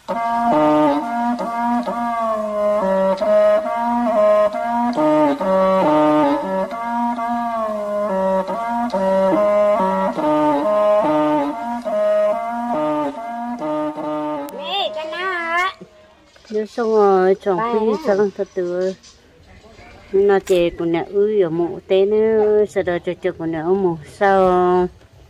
Nếu xong rồi chồng phi cho lăng thật từ nó chè của nhà ư ở mộ té nữa sau đó cho của nhà ông mộ sau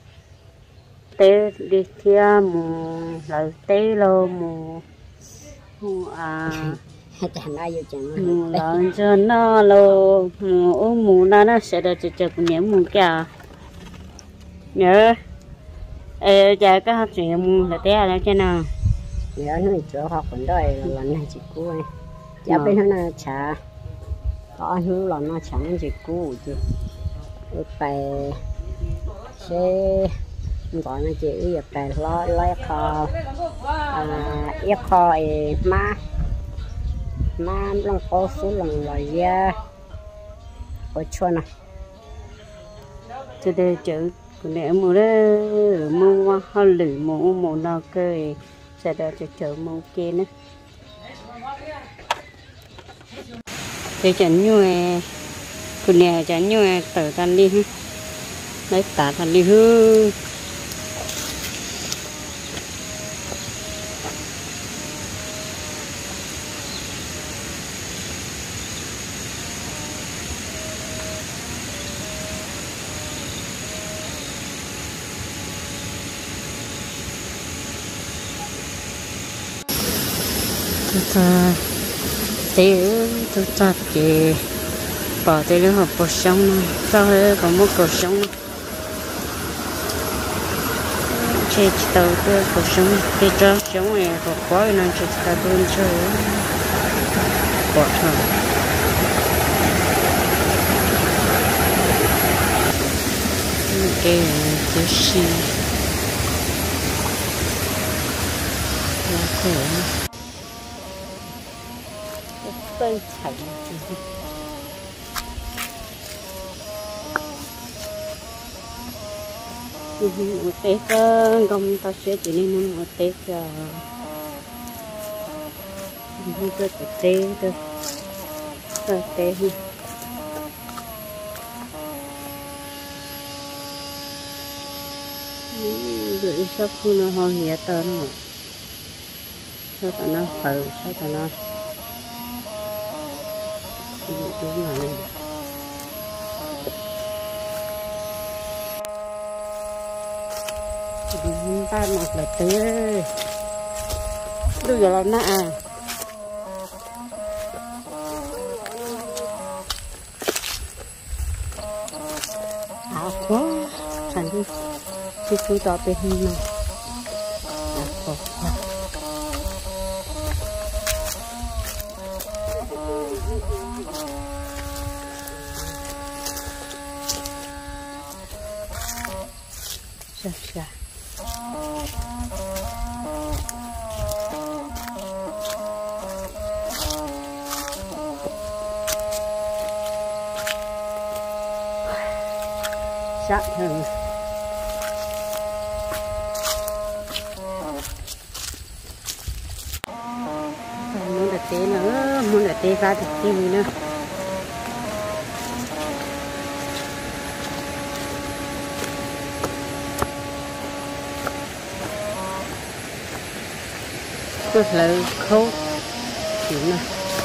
té đi kia mù lại té lo mù chẳng ai vô chẳng mù lại cho nó lo mù nó sẽ được cho của nhà mù cả nhớ cha cái học chuyện mù là té là thế nào nhớ nó chỗ học còn đợi là này chị cô ấy cha bên nó là chả có hướng là nó chẳng chị cô chứ phải sẽ gọi nó chị giờ phải lo kho ép kho má lòng có số lần là da có cho nè cho đây chữ của mẹ mua đó mua hoa lử mua nào cười sẽ được cho chợ mua kia nữa để chẳng như của nhà chẳng như tờ tan đi hả lấy tả tan đi hư ta tôi ta thì bỏ tới lớp học cuộc sống sau đó có một cuộc sống chơi tàu cái cuộc sống cái cho sống này có quá nên chơi tàu tôi chơi bỏ thôi cái thứ gì là khổ cây chảy một tết công ta sẽ chỉ nên một tết không có tết đâu tết gửi sao không nó ho nhẹ tao nó sao tao nó phở sao tao nó đúng là này chúng ta một là tê bây giờ là nè áo quá thành đi chứ tôi tỏ về hình mà dạ chắc hơn muốn đặt té nữa muốn đặt té ra thì té nữa rất là khô kiểu này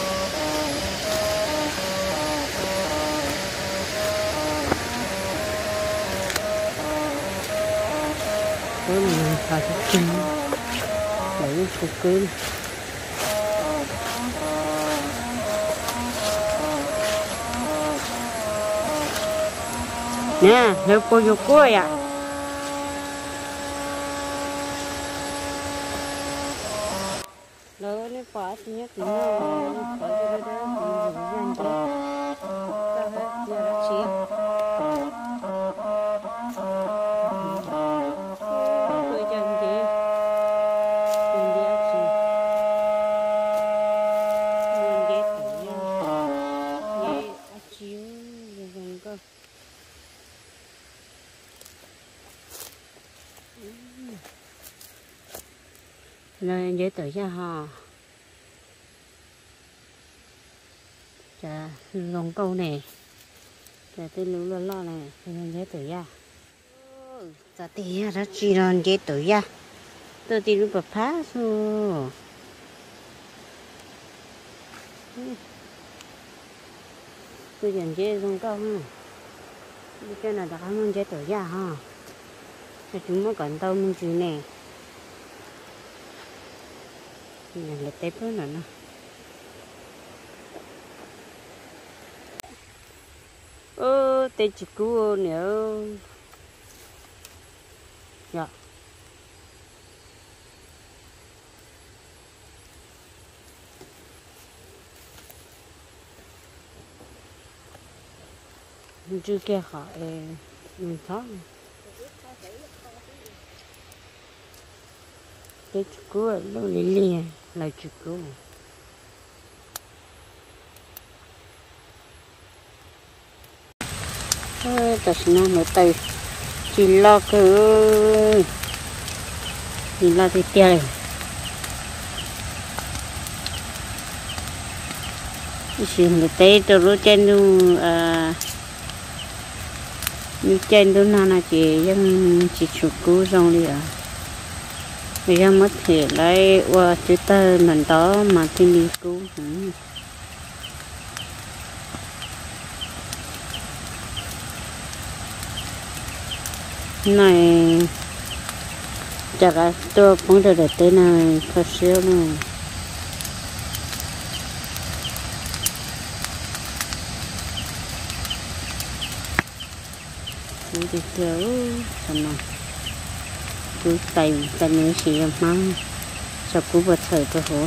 có mình phải chân lấy cục cơm nè nếu cô vô cuối à đó nó bỏ thì nhất thì nó bỏ cho đó thì dùng nhanh cho ta chia ra chia tôi chân chị chân đi ăn gì mình ghét tự nhiên ghét ăn chiếu dùng cơ lên dễ tự ra ha chả lồng câu này chả tới lú lo này lên dễ tự ra chả tí ra chỉ lên dễ tự ra tôi đi lúc phá số tôi dần dễ lồng câu ha cái này là không dễ tự ra ha chúng mới còn tao mình chịu nè này là tép đó nè tép chỉ cua nữa dạ chưa kia họ mình thoát cái cua nó liền là chữ cua ta xin nó tay chỉ lo cứ chỉ lo thì tiền xin người tây tôiรู้trên luôn như trên đó là chỉ dân chỉ chụp cú xong đi à bây giờ mất thì lấy qua chữ tơ mình đó mà tin đi cú này chắc là tôi cũng được tới này thật xíu nữa đi theo xem nào cứ tay mình xì mắm cho cú bật thời cơ hổ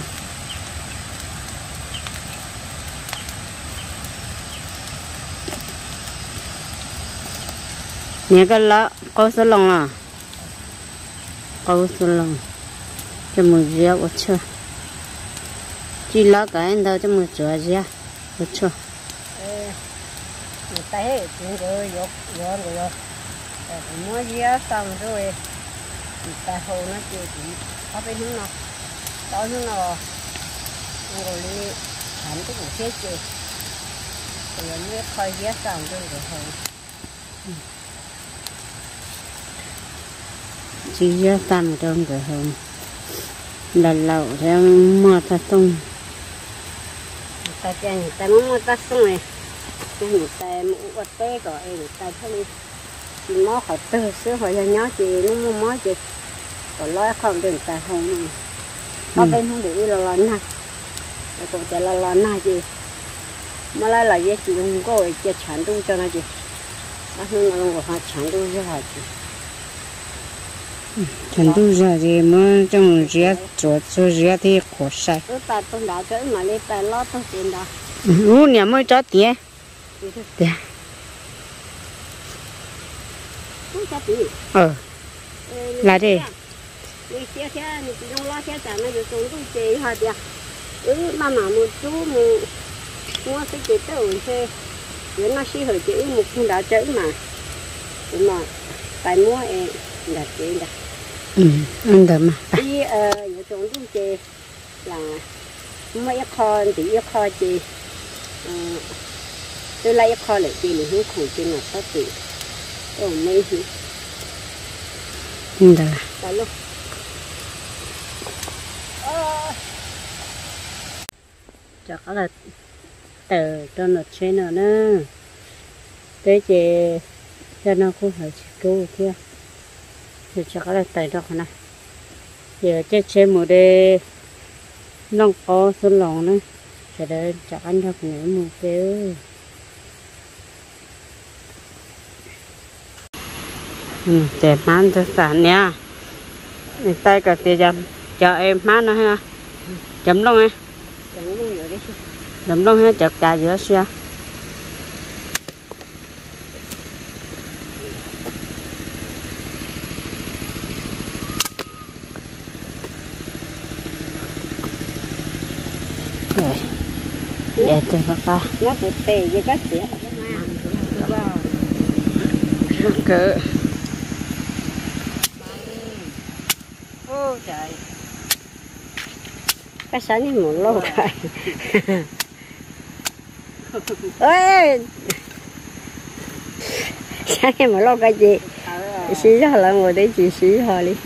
nhớ cái lá câu số lòng à câu số lòng cho một rượu ở chưa chỉ lá cái anh đâu cho một rượu rượu ở chưa tay chúng tôi vô mua rượu xong rồi ta hồ nó chưa chỉ có bên hướng nào có hướng nào rồi đi hẳn cái củ chết chưa rồi mới khơi rượu xong rồi hồ chỉ rượu tam trong rồi hồ là lẩu ra mua ta tung ta chơi ta mua ta xong này người ta mua té rồi người ta thấy chị mó khỏi từ xưa hồi giờ nhớ chị nó mua mó chị còn lo không được ta không có bên không được đi là nè còn chạy là nè chị mà lại là gì chị không có chị chán tu cho nó chị nó không có chán tu cho hả chị chán tu ra gì mà trong rượu chỗ rượu thì khó sai ta tôi đã chơi mà lấy ta lo tôi tiền đó nhà mới cho tiền tiền là đi đi xe thì không lo xe trả nó được xuống tôi chơi hả chị mà một chú mua cái chị tới xe nếu nó xí hồi chị một không đã chơi mà phải mua đặt chị đặt ăn được mà đi ở xuống tôi chơi là mấy kho thì kho chị tôi lấy kho lại chị mình không khủng chị mà có chị mấy gì được tại lúc chắc là tờ cho nó chơi nữa nữa thế chị cho nó cũng phải cứu kia thì chắc là tờ đó này giờ chơi một đề nông có xuân lòng nữa sẽ để chắc anh học nhớ một cái để mang cho sản nha tay cả tiền cho em mang nó ha chấm lông ha chấm lông ha chặt cà giữa xe để từ papa nó tự tề với các chị cỡ ô trời cái sáng như một lô cái ơi sáng như một lô cái gì xí ra là ngồi đấy chị xí họ đi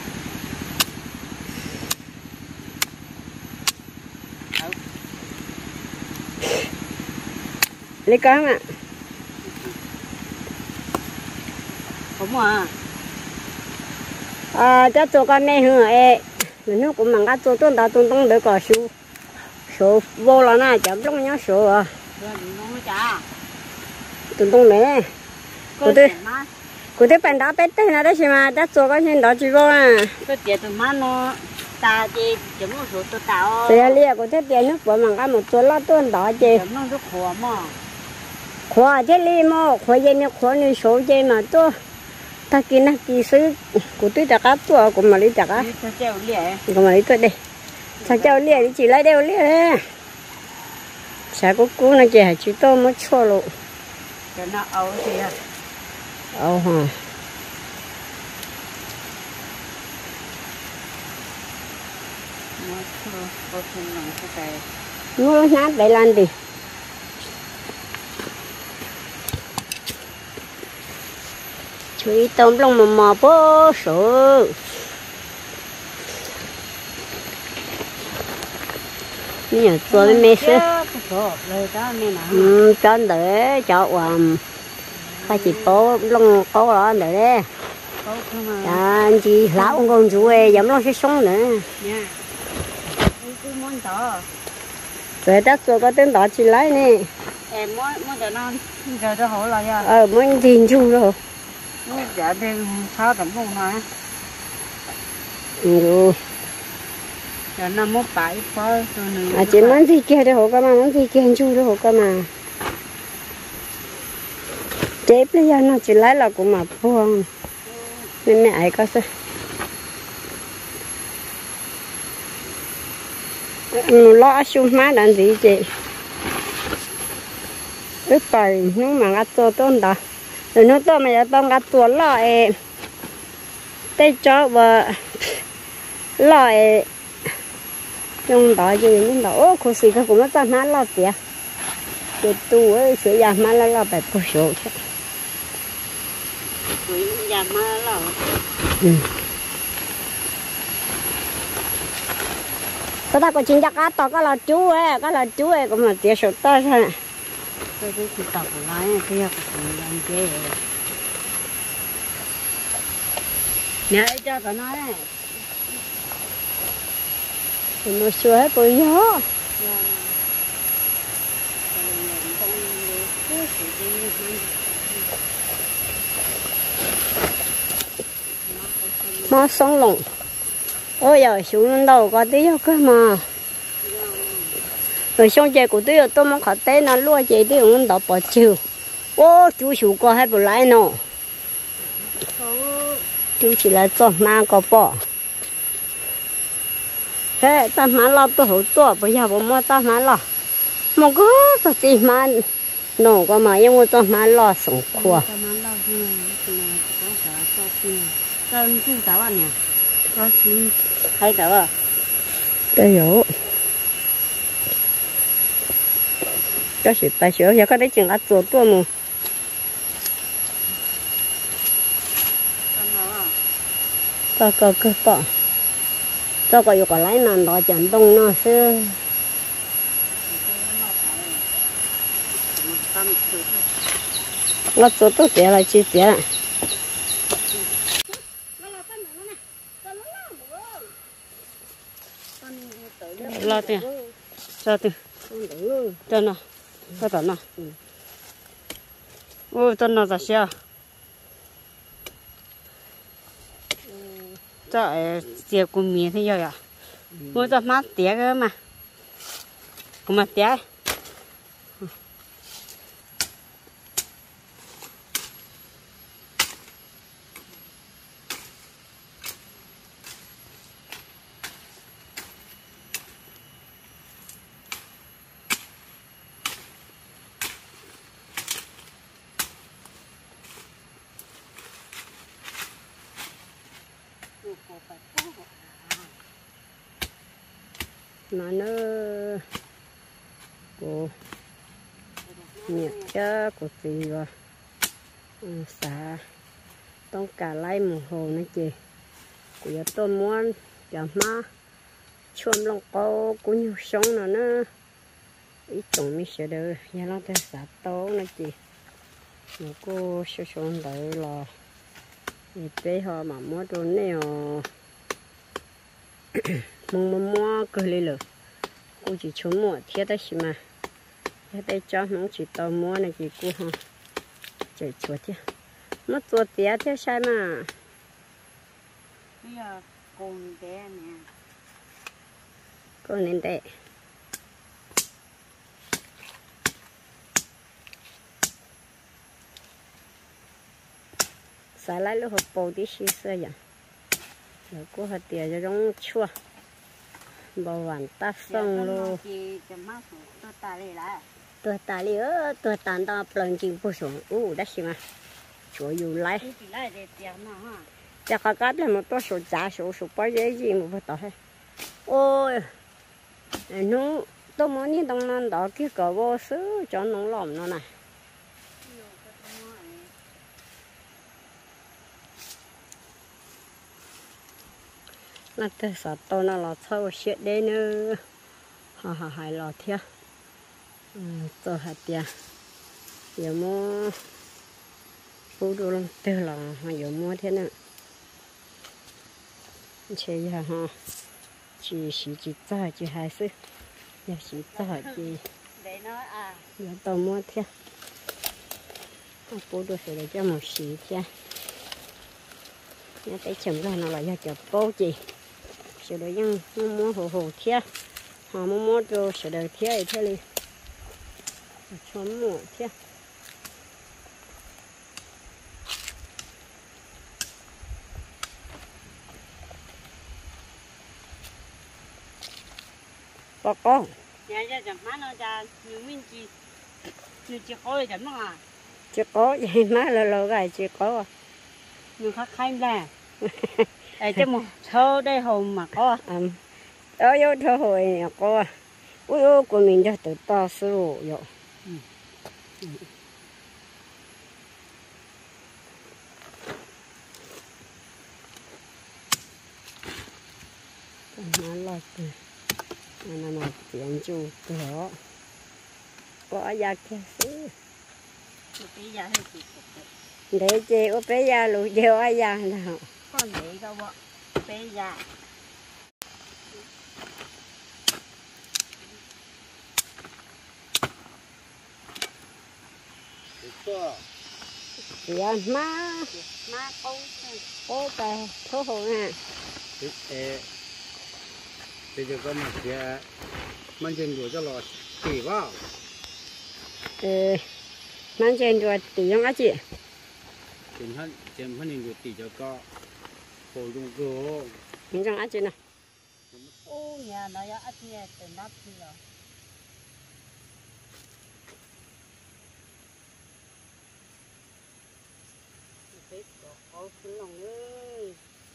lấy con ạ không à cho tôi con mẹ hương ấy nó cũng mang cái tôi tuần tuần tuần để có số số vô là na chấm trong nhá số à tuần tuần đấy cô tôi bạn đã biết thế nào đấy mà đã做cái chuyện đó chỉ vô à tôi tiền tụi má nó ta chỉ chấm một số tôi tạo thế là cô tôi tiền nước của mang cái một số lót tuần đó chứ chấm nó rất khó mà khó chứ li mà khó gì mà khó như số gì mà tôi ta kia nó kỹ sư của tôi đã cắt tôi của mà lấy chặt á của mà lấy tôi đây sao cháu liền thì chỉ lấy đều liền đấy sao cô nó chỉ chỉ tôi mới cho lộ cho nó ấu thì à ấu hả nó nát để làm gì chui tôm lông mà bố số nè tôi mẹ sẽ cho để cho phải chỉ bố lông bố đó để đấy anh chị lão ông con chú ấy dám lo sẽ sống nữa rồi đất rồi có tên đó chị lấy nè em muốn cho nó giờ cho hổ là giờ muốn tiền chu rồi dạ thì sao tầm vùng này rồi giờ nó muốn bảy phơi chị muốn gì kia để hổ cơ mà muốn gì kia chu để hổ cơ mà chế bây giờ nó chỉ lấy là cũng mà buông nên mẹ ấy có sao lo xuống má làm gì chị ướp bài nó mà ngắt to tôn đó rồi nó to mà to ngắt to lại tay cho và lại trong đó gì nhưng đó ô cô sĩ cũng nó tan má lo tiệt cái tu ấy sửa nhà má lo phải bổ sung sửa nhà má lo ta có chính cá to có là chú ấy cũng là tiệt sụt to thôi cái tàu của nó cái của làm chơi nè cho tao nói này nó sửa hết bụi gió má sống lồng ôi giờ xuống đầu có tí cơ mà rồi xong chơi của tôi mà khó té nó lúa chơi tôi cũng đọc bỏ chiều ô chú chủ có hay bỏ lại nó chú chỉ là cho má có bỏ thế ta má lo tôi hổ to bây giờ bỏ mua ta má lo mà cứ ta chỉ má nó có mà nhưng mà ta má lo sống khỏe con chú cháu anh nhỉ con xin hay tớ à cái hiểu cái sự tài sửa giờ có đấy chừng ăn chuột tua mù cho cơ bỏ cho có yêu có lấy nàn đó chẳng đông nó xưa nó chuột tốt tiếc là chi tiếc lo tiền cho tiền cho nó cho tao nó ôi cho nó ra xe cho tiệc của mình thế giờ à mua cho mát tiệc cơ mà cũng mà tiệc nó của nhiệt cho của gì rồi xả tông cả lấy một hồ nữa chị của tôi muốn cho má chuông lông câu cũng nhiều sống nữa ít trồng mình sẽ được nhà nó theo xả tố nữa chị một cô sẽ xuống đợi là thì bé họ mà mua đồ nèo mua cười lên rồi cô chỉ trúng mua thiết đấy mà thiết đấy cho nó chỉ tao mua này chị cô ha chạy chuột chứ mất chuột tía thế sai mà bây giờ con té nè con nên tệ xả lại lúc hộp bầu tí xí xưa vậy rồi cô hạt tía cho giống chua bầu vàng ta xong luôn tôi ta li ơ tôi tàn ta pleng chim bù xuống đã xem mà chúa yêu lại chắc cả cái là một tô số giá số bao nhiêu gì mà phải tao ôi nó tôi muốn đi đông nam đó cái cờ vô xứ cho nó làm nó này là từ sao tôi nó là sâu shit đấy nữa hay là thiệt tôi hạt tiền giờ mua phụ đồ lông từ là giờ mua thế nữa chơi giờ ha chỉ cho chỉ hai sức giờ chỉ cho chỉ để nói à giờ tôi mua thế phụ đồ sẽ để cho một xí thế nhà tay chấm ra nó là giờ chở bố chị sẽ để những mua hồ thế họ mua đồ sẽ để thế đi cho mua thế con nhà ra chẳng má nó ra nhiều minh chi nhiều chỉ có chẳng mà à chỉ có vậy má là gài chỉ có nhiều khác khai ra để cho một thơ đây hồn mà có đó vô thơ hồi có ui của mình cho tự to sư rồi nó lọt nó mà tiền chu cửa có giá kia xí để chị ở bé già lụi đều ai già nào con để đâu ạ bé già dạ má cô bè thô hồ nè bây giờ có một cái mang trên đùa cho lò tỉ vào mang trên đùa tỉ không á chị trên hình đùa tỉ cho có hồ dung cơ những trong á chị nè ô nhà nó ăn nhẹ từ nắp đi rồi có xuống lòng ơi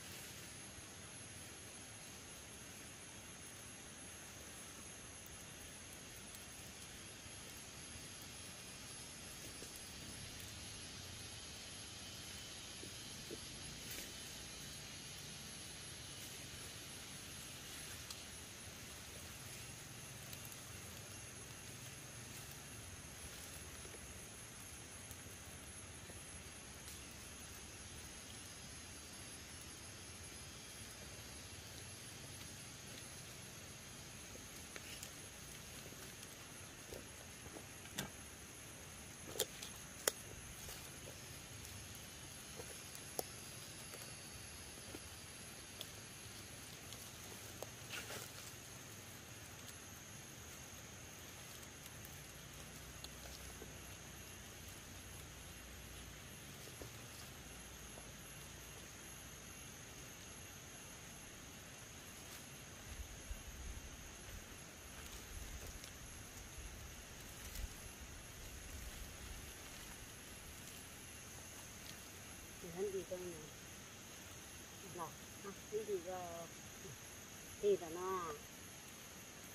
hắn đi trong này lọc đi rồi thì là nó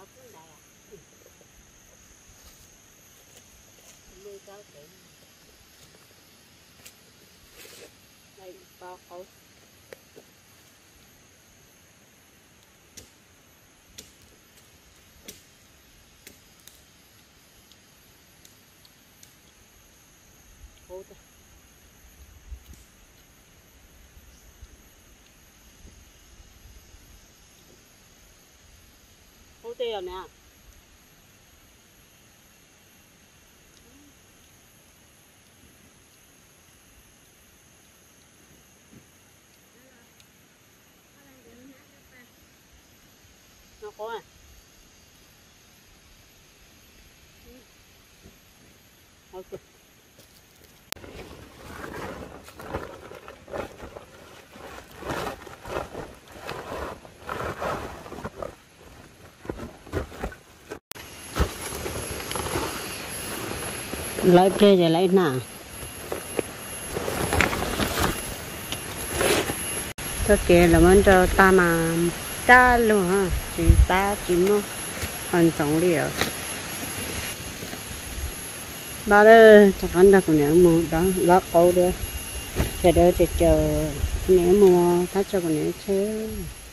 cũng này à nuôi cháu chị đây bao khẩu khổ thôi khổ tiền nè nó có à ok lấy kia thì lấy nào cái kia là mình cho ta mà ta luôn ha chỉ ta chỉ mua hoàn trọng liệu ba đó chắc anh đã còn nhớ mua đó lót câu đi chờ đợi chờ nhớ mua thắt cho còn nhớ chứ